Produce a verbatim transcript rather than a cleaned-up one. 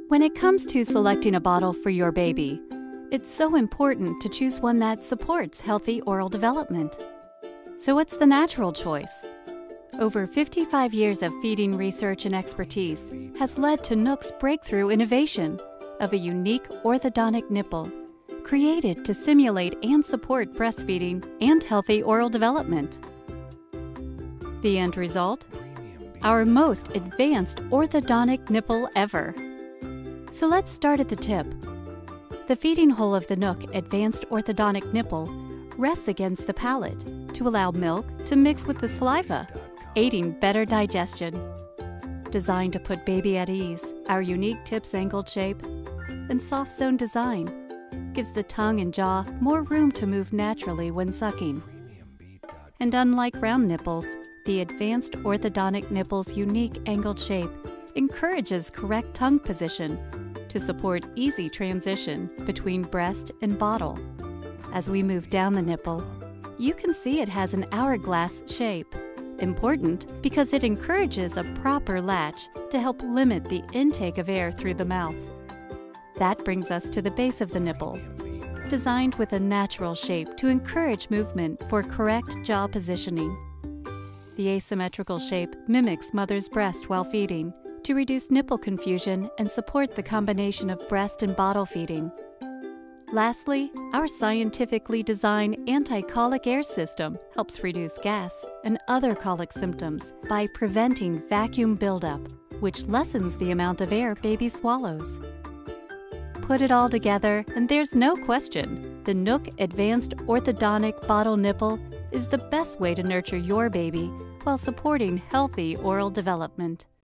When it comes to selecting a bottle for your baby, it's so important to choose one that supports healthy oral development. So what's the natural choice? Over fifty-five years of feeding research and expertise has led to N U K's breakthrough innovation of a unique orthodontic nipple created to simulate and support breastfeeding and healthy oral development. The end result? Our most advanced orthodontic nipple ever. So let's start at the tip. The feeding hole of the N U K Advanced Orthodontic Nipple rests against the palate to allow milk to mix with the saliva, aiding better digestion. Designed to put baby at ease, our unique tip's angled shape and soft zone design gives the tongue and jaw more room to move naturally when sucking. And unlike round nipples, the Advanced Orthodontic Nipple's unique angled shape encourages correct tongue position to support easy transition between breast and bottle. As we move down the nipple, you can see it has an hourglass shape, important because it encourages a proper latch to help limit the intake of air through the mouth. That brings us to the base of the nipple, designed with a natural shape to encourage movement for correct jaw positioning. The asymmetrical shape mimics mother's breast while feeding to reduce nipple confusion and support the combination of breast and bottle feeding. Lastly, our scientifically designed anti-colic air system helps reduce gas and other colic symptoms by preventing vacuum buildup, which lessens the amount of air baby swallows. Put it all together, and there's no question, the N U K Advanced Orthodontic Bottle Nipple is the best way to nurture your baby while supporting healthy oral development.